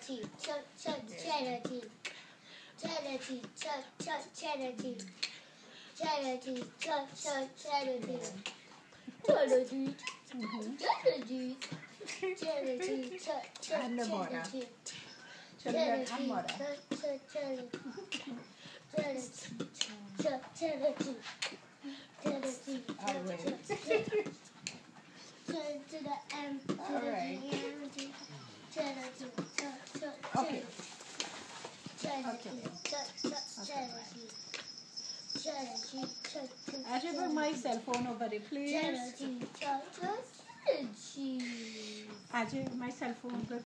cheese, cheddar cheese, cheddar cheese, cheddar cheese, cheddar cheese, cheddar cheese, cheddar cheese, cheddar cheese, cheddar cheese, cheddar cheese. Cheddar cheddar to the M, to All the right. G, cheddar cheese, Okay. Ajay, bring my cell phone over there, please. Ajay, my cell phone.